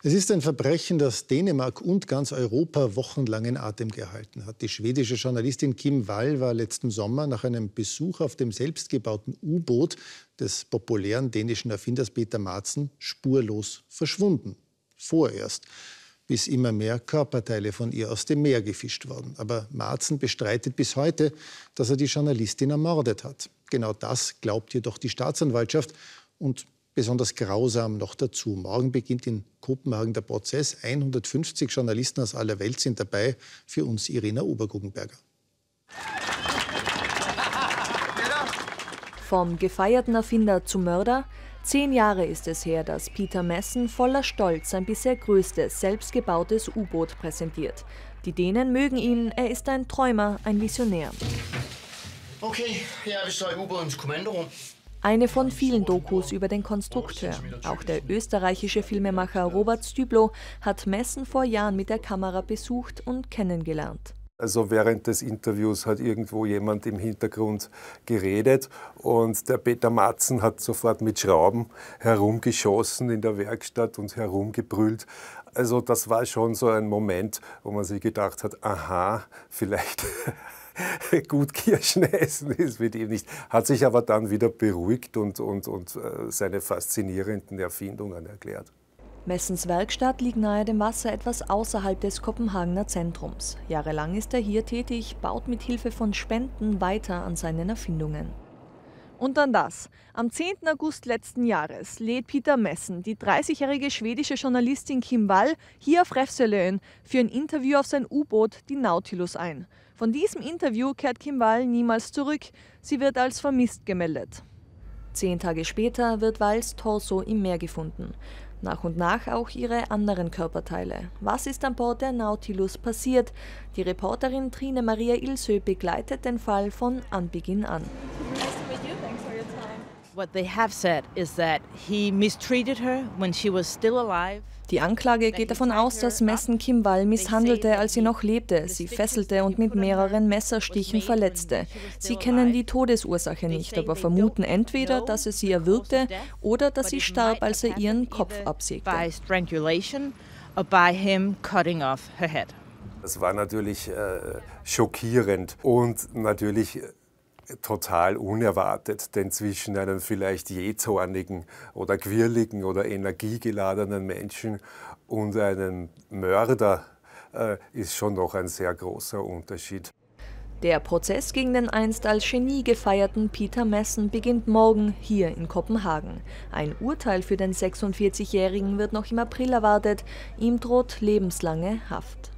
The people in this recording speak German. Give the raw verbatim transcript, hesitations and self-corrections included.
Es ist ein Verbrechen, das Dänemark und ganz Europa wochenlang in Atem gehalten hat. Die schwedische Journalistin Kim Wall war letzten Sommer nach einem Besuch auf dem selbstgebauten U-Boot des populären dänischen Erfinders Peter Madsen spurlos verschwunden. Vorerst, bis immer mehr Körperteile von ihr aus dem Meer gefischt wurden. Aber Madsen bestreitet bis heute, dass er die Journalistin ermordet hat. Genau das glaubt jedoch die Staatsanwaltschaft und besonders grausam noch dazu. Morgen beginnt in Kopenhagen der Prozess. hundertfünfzig Journalisten aus aller Welt sind dabei. Für uns Irina Oberguggenberger. Vom gefeierten Erfinder zum Mörder. Zehn Jahre ist es her, dass Peter Madsen voller Stolz sein bisher größtes, selbstgebautes U-Boot präsentiert. Die Dänen mögen ihn, er ist ein Träumer, ein Visionär. Okay, ja, vi står i ubådens kommandorum. Eine von vielen Dokus über den Konstrukteur. Auch der österreichische Filmemacher Robert Stüblo hat Madsen vor Jahren mit der Kamera besucht und kennengelernt. Also während des Interviews hat irgendwo jemand im Hintergrund geredet und der Peter Madsen hat sofort mit Schrauben herumgeschossen in der Werkstatt und herumgebrüllt. Also das war schon so ein Moment, wo man sich gedacht hat, aha, vielleicht gut Kirschen essen ist mit ihm nicht. Hat sich aber dann wieder beruhigt und, und, und seine faszinierenden Erfindungen erklärt. Madsens Werkstatt liegt nahe dem Wasser, etwas außerhalb des Kopenhagener Zentrums. Jahrelang ist er hier tätig, baut mit Hilfe von Spenden weiter an seinen Erfindungen. Und dann das. Am zehnten August letzten Jahres lädt Peter Madsen die dreißigjährige schwedische Journalistin Kim Wall hier auf Refshalön für ein Interview auf sein U-Boot, die Nautilus, ein. Von diesem Interview kehrt Kim Wall niemals zurück. Sie wird als vermisst gemeldet. Zehn Tage später wird Walls Torso im Meer gefunden. Nach und nach auch ihre anderen Körperteile. Was ist an Bord der Nautilus passiert? Die Reporterin Trine Maria Ilsø begleitet den Fall von Anbeginn an. What they have said is that he mistreated her when she was still alive. Die Anklage geht davon aus, dass Madsen Kim Wall misshandelte, als sie noch lebte, sie fesselte und mit mehreren Messerstichen verletzte. Sie kennen die Todesursache nicht, aber vermuten entweder, dass er sie erwürgte oder dass sie starb, als er ihren Kopf absägte. Das war natürlich äh, schockierend und natürlich total unerwartet, denn zwischen einem vielleicht jähzornigen oder quirligen oder energiegeladenen Menschen und einem Mörder äh, ist schon noch ein sehr großer Unterschied. Der Prozess gegen den einst als Genie gefeierten Peter Madsen beginnt morgen hier in Kopenhagen. Ein Urteil für den sechsundvierzigjährigen wird noch im April erwartet. Ihm droht lebenslange Haft.